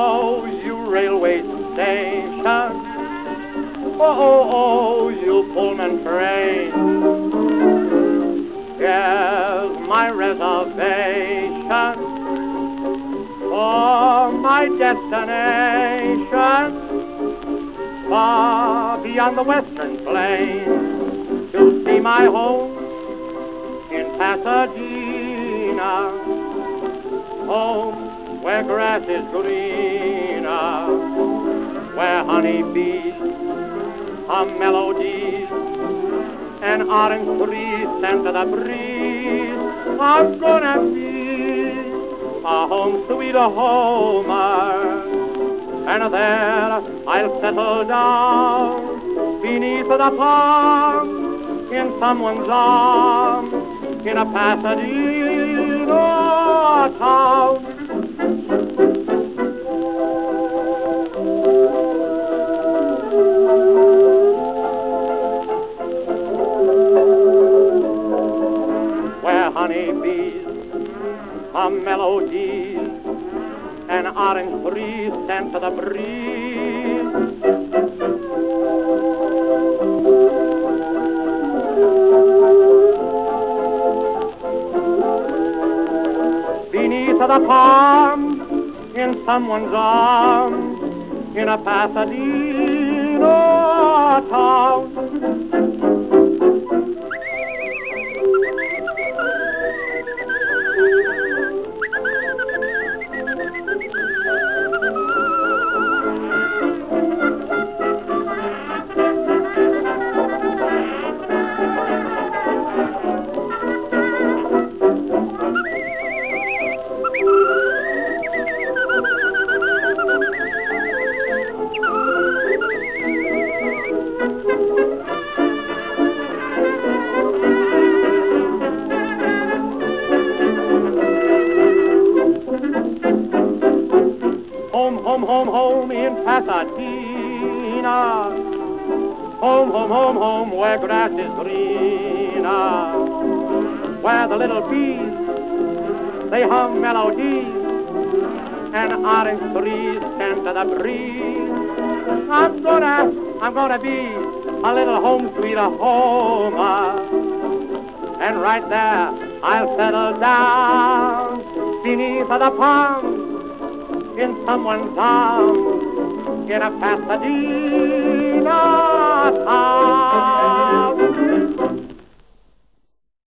oh, you railway station. Oh, you Pullman train. Here's my reservation for my destination, far beyond the western plains, to see my home in Pasadena, home where grass is greener, where honeybees hum melodies and orange trees scent the breeze. I'm gonna be a home sweet homer, and there I'll settle down beneath the palm in someone's arms in a Pasadena town. Where honeybees hum melodies and orange trees scent the breeze. Beneath the palm in someone's arms in a Pasadena town. Home in Pasadena. Home, where grass is greener, where the little bees, they hum melodies, and orange trees scent the breeze. I'm gonna be a little home sweet homer, and right there I'll settle down beneath the palms in someone's arms in a Pasadena